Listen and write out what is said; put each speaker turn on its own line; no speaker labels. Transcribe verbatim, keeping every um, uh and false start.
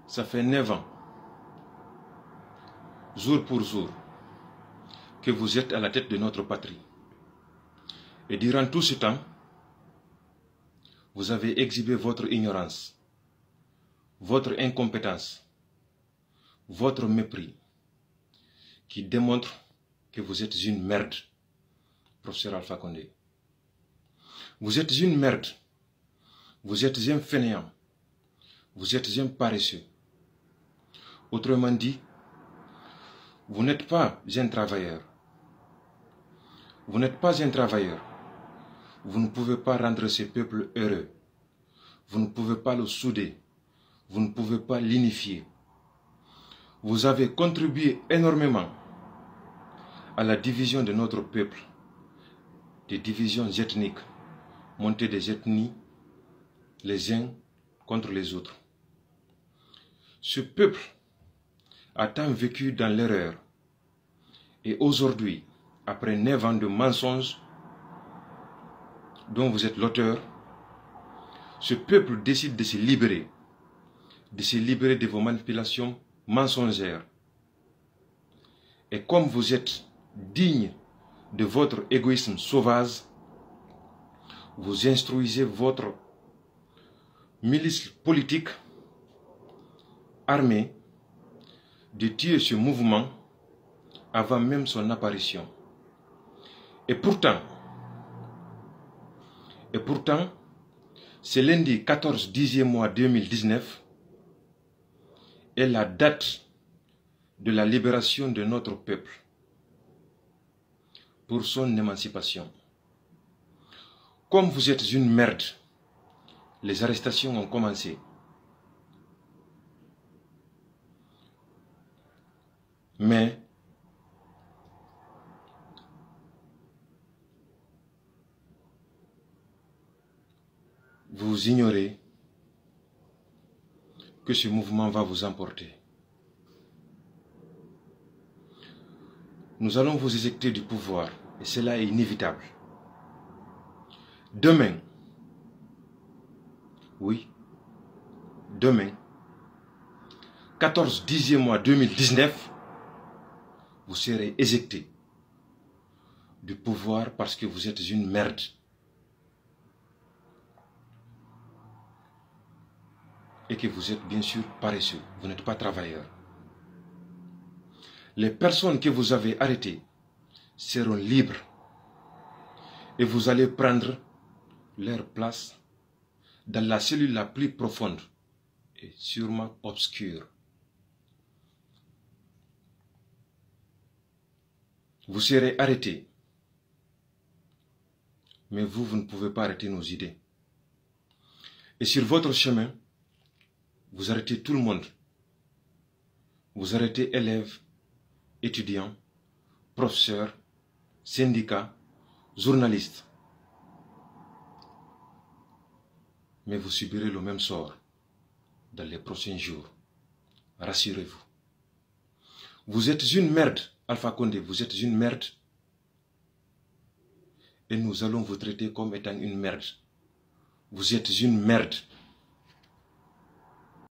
Ça fait neuf ans, jour pour jour, que vous êtes à la tête de notre patrie. Et durant tout ce temps, vous avez exhibé votre ignorance, votre incompétence, votre mépris, qui démontre que vous êtes une merde, professeur Alpha Condé. Vous êtes une merde, vous êtes un fainéant, vous êtes un paresseux. Autrement dit, vous n'êtes pas un travailleur. Vous n'êtes pas un travailleur. Vous ne pouvez pas rendre ce peuple heureux. Vous ne pouvez pas le souder. Vous ne pouvez pas l'unifier. Vous avez contribué énormément à la division de notre peuple, des divisions ethniques, montée des ethnies les uns contre les autres. Ce peuple a tant vécu dans l'erreur et aujourd'hui, après neuf ans de mensonges dont vous êtes l'auteur, ce peuple décide de se libérer, de se libérer de vos manipulations mensongères. Et comme vous êtes digne de votre égoïsme sauvage, vous instruisez votre milice politique armée de tuer ce mouvement avant même son apparition. Et pourtant, et pourtant, ce lundi quatorze dixième mois deux mille dix-neuf est la date de la libération de notre peuple pour son émancipation. Comme vous êtes une merde, les arrestations ont commencé. Mais vous ignorez que ce mouvement va vous emporter. Nous allons vous éjecter du pouvoir et cela est inévitable. Demain, oui, demain, quatorze dixième mois deux mille dix-neuf, vous serez éjecté du pouvoir parce que vous êtes une merde. Et que vous êtes bien sûr paresseux, vous n'êtes pas travailleur. Les personnes que vous avez arrêtées seront libres et vous allez prendre leur place dans la cellule la plus profonde et sûrement obscure. Vous serez arrêtés, mais vous, vous ne pouvez pas arrêter nos idées. Et sur votre chemin, vous arrêtez tout le monde. Vous arrêtez élèves, étudiants, professeurs, syndicats, journalistes. Mais vous subirez le même sort dans les prochains jours. Rassurez-vous. Vous êtes une merde, Alpha Condé, vous êtes une merde. Et nous allons vous traiter comme étant une merde. Vous êtes une merde.